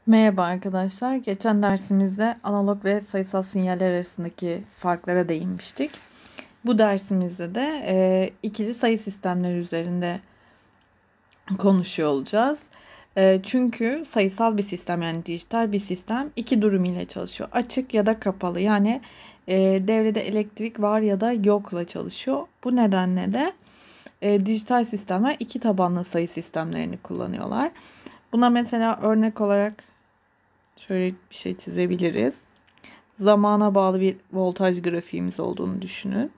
Merhaba arkadaşlar. Geçen dersimizde analog ve sayısal sinyaller arasındaki farklara değinmiştik. Bu dersimizde de ikili sayı sistemleri üzerinde konuşuyor olacağız. Çünkü sayısal bir sistem, yani dijital bir sistem, iki durum ile çalışıyor. Açık ya da kapalı, yani devrede elektrik var ya da yokla çalışıyor. Bu nedenle de dijital sistemler iki tabanlı sayı sistemlerini kullanıyorlar. Buna mesela örnek olarak şöyle bir şey çizebiliriz. Zamana bağlı bir voltaj grafiğimiz olduğunu düşünün.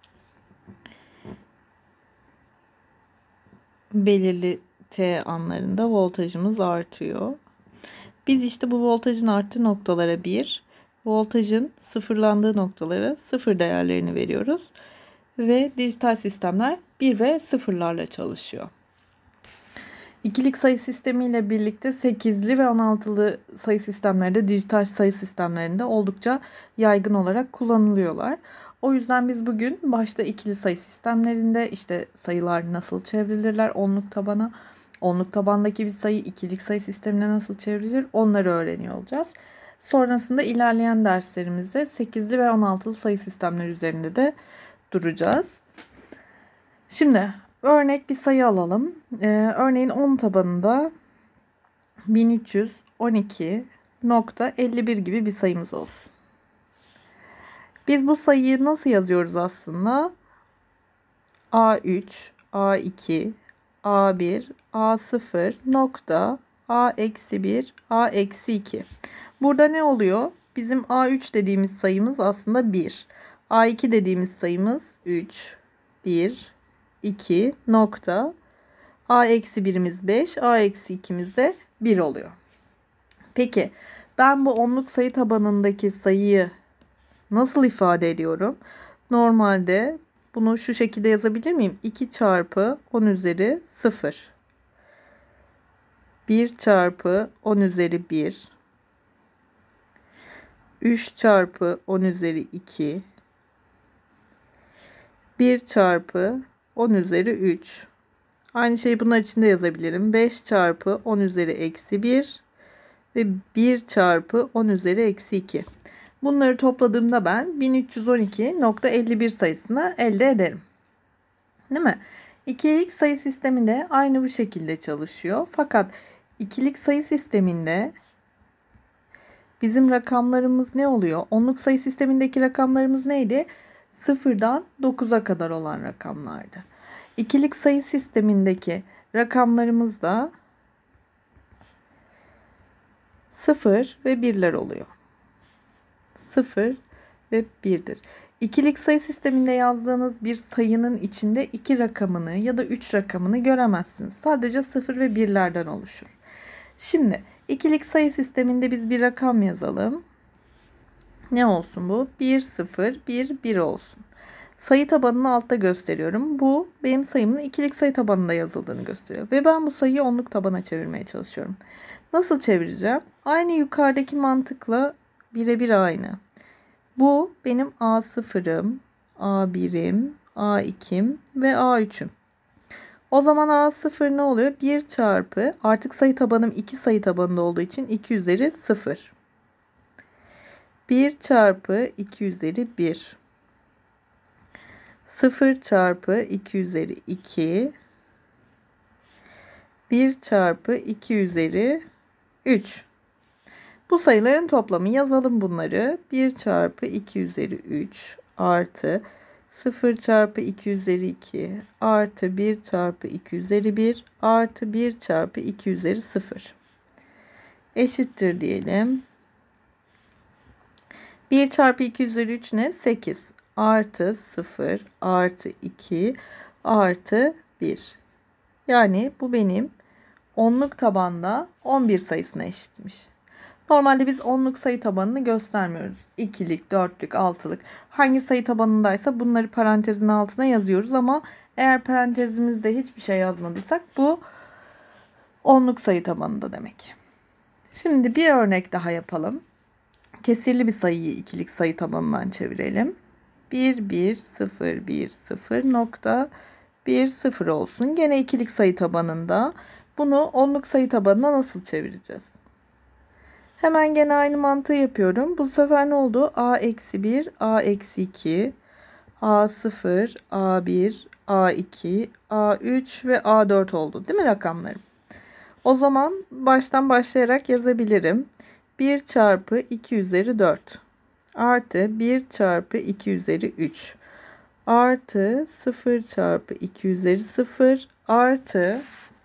Belirli t anlarında voltajımız artıyor. Biz işte bu voltajın arttığı noktalara 1, voltajın sıfırlandığı noktalara 0 değerlerini veriyoruz. Ve dijital sistemler 1 ve 0'larla çalışıyor. İkilik sayı sistemi ile birlikte 8'li ve 16'lı sayı sistemleri de dijital sayı sistemlerinde oldukça yaygın olarak kullanılıyorlar. O yüzden biz bugün başta ikili sayı sistemlerinde işte sayılar nasıl çevrilirler onluk tabana, onluk tabandaki bir sayı ikilik sayı sistemine nasıl çevrilir onları öğreniyor olacağız. Sonrasında ilerleyen derslerimizde 8'li ve 16'lı sayı sistemleri üzerinde de duracağız. Şimdi örnek bir sayı alalım. Örneğin 10 tabanında 1312.51 gibi bir sayımız olsun. Biz bu sayıyı nasıl yazıyoruz aslında? A3, A2, A1, A0 nokta A-1, A-2. Burada ne oluyor? Bizim A3 dediğimiz sayımız aslında 1. A2 dediğimiz sayımız 3, 1, 2 nokta A-1'imiz 5, A-2'miz de 1 oluyor. Peki ben bu onluk sayı tabanındaki sayıyı nasıl ifade ediyorum? Normalde bunu şu şekilde yazabilir miyim? 2 çarpı 10 üzeri 0. 1 çarpı 10 üzeri 1. 3 çarpı 10 üzeri 2. 1 çarpı 10 üzeri 3. Aynı şeyi bunlar için de yazabilirim. 5 çarpı 10 üzeri eksi 1 ve 1 çarpı 10 üzeri eksi 2. Bunları topladığımda ben 1312.51 sayısını elde ederim. Değil mi? İkilik sayı sistemi de aynı bu şekilde çalışıyor. Fakat ikilik sayı sisteminde bizim rakamlarımız ne oluyor? Onluk sayı sistemindeki rakamlarımız neydi? 0'dan 9'a kadar olan rakamlardı. İkilik sayı sistemindeki rakamlarımız da 0 ve 1'ler oluyor. 0 ve 1'dir. İkilik sayı sisteminde yazdığınız bir sayının içinde 2 rakamını ya da 3 rakamını göremezsiniz. Sadece 0 ve 1'lerden oluşur. Şimdi ikilik sayı sisteminde biz bir rakam yazalım. Ne olsun bu? 1, 0, 1, 1 olsun. Sayı tabanını altta gösteriyorum. Bu benim sayımın ikilik sayı tabanında yazıldığını gösteriyor. Ve ben bu sayıyı onluk tabana çevirmeye çalışıyorum. Nasıl çevireceğim? Aynı yukarıdaki mantıkla birebir aynı. Bu benim A0'ım, A1'im, A2'im ve A3'üm. O zaman A0 ne oluyor? 1 çarpı, artık sayı tabanım 2 sayı tabanında olduğu için 2 üzeri 0. 1 çarpı 2 üzeri 1. 0 çarpı 2 üzeri 2. 1 çarpı 2 üzeri 3. Bu sayıların toplamı, yazalım bunları. 1 çarpı 2 üzeri 3 artı 0 çarpı 2 üzeri 2 artı 1 çarpı 2 üzeri 1 artı 1 çarpı 2 üzeri 0 eşittir diyelim. 1 çarpı 2 üzeri 3 ne? 8 artı 0 artı 2 artı 1. Yani bu benim onluk tabanda 11 sayısına eşitmiş. Normalde biz onluk sayı tabanını göstermiyoruz. İkilik, dörtlük, altılık. Hangi sayı tabanındaysa bunları parantezin altına yazıyoruz ama eğer parantezimizde hiçbir şey yazmadıysak bu onluk sayı tabanında demek. Şimdi bir örnek daha yapalım. Kesirli bir sayıyı ikilik sayı tabanından çevirelim. 1, 1, 0, 1, 0 nokta 1, 0 olsun. Gene ikilik sayı tabanında. Bunu onluk sayı tabanına nasıl çevireceğiz? Hemen gene aynı mantığı yapıyorum. Bu sefer ne oldu? A-1, A-2, A0, A1, A2, A3 ve A4 oldu. Değil mi rakamlarım? O zaman baştan başlayarak yazabilirim. 1 çarpı 2 üzeri 4 artı 1 çarpı 2 üzeri 3 artı 0 çarpı 2 üzeri 0 artı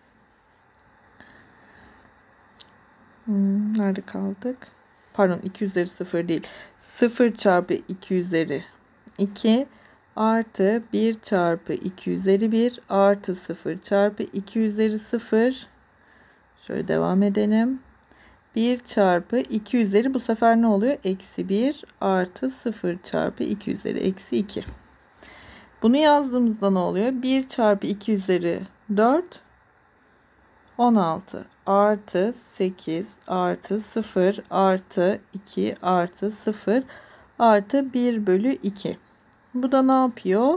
nerede kaldık? Pardon, 2 üzeri 0 değil. 0 çarpı 2 üzeri 2 artı 1 çarpı 2 üzeri 1 artı 0 çarpı 2 üzeri 0. Şöyle devam edelim. 1 çarpı 2 üzeri bu sefer ne oluyor? Eksi 1 artı 0 çarpı 2 üzeri eksi 2. Bunu yazdığımızda ne oluyor? 1 çarpı 2 üzeri 4 16 artı 8 artı 0 artı 2 artı 0 artı 1 bölü 2. Bu da ne yapıyor?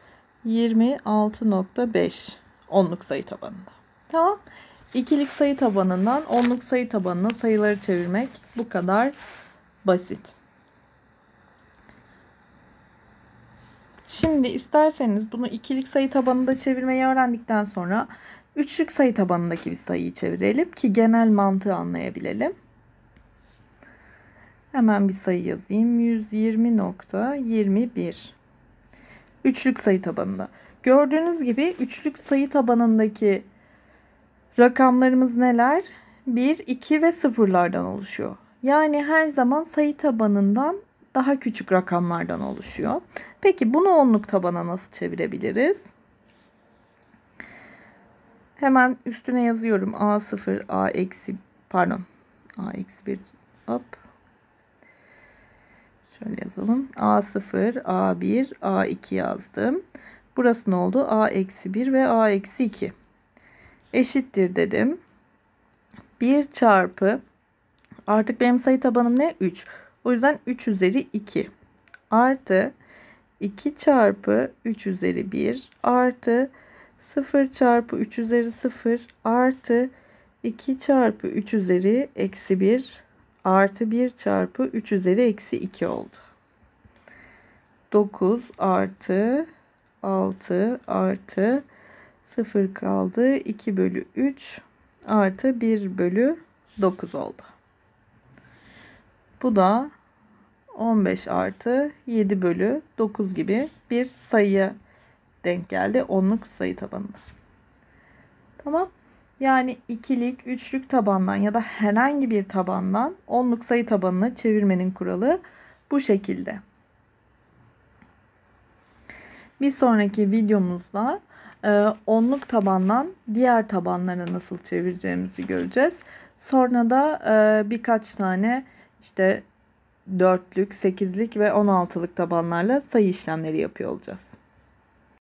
26.5 onluk sayı tabanında. Tamam. İkilik sayı tabanından onluk sayı tabanına sayıları çevirmek bu kadar basit. Şimdi isterseniz bunu ikilik sayı tabanında çevirmeyi öğrendikten sonra üçlük sayı tabanındaki bir sayıyı çevirelim ki genel mantığı anlayabilelim. Hemen bir sayı yazayım. 120.21. Üçlük sayı tabanında. Gördüğünüz gibi üçlük sayı tabanındaki rakamlarımız neler? 1, 2 ve sıfırlardan oluşuyor. Yani her zaman sayı tabanından daha küçük rakamlardan oluşuyor. Peki bunu onluk tabana nasıl çevirebiliriz? Hemen üstüne yazıyorum. A0, A-1 hop. Şöyle yazalım. A0, A1, A2 yazdım. Burası ne oldu? A-1 ve A-2. Eşittir dedim. 1 çarpı artık benim sayı tabanım ne? 3. O yüzden 3 üzeri 2 artı 2 çarpı 3 üzeri 1 artı 0 çarpı 3 üzeri 0 artı 2 çarpı 3 üzeri eksi 1 artı 1 çarpı 3 üzeri eksi 2 oldu. 9 artı 6 artı 0 kaldı. 2 bölü 3 artı 1 bölü 9 oldu. Bu da 15 artı 7 bölü 9 gibi bir sayıya denk geldi onluk sayı tabanında. Tamam. Yani ikilik, üçlük tabandan ya da herhangi bir tabandan onluk sayı tabanına çevirmenin kuralı bu şekilde. Bir sonraki videomuzda onluk tabandan diğer tabanlara nasıl çevireceğimizi göreceğiz. Sonra da birkaç tane işte 4'lük, 8'lik ve 16'lık tabanlarla sayı işlemleri yapıyor olacağız.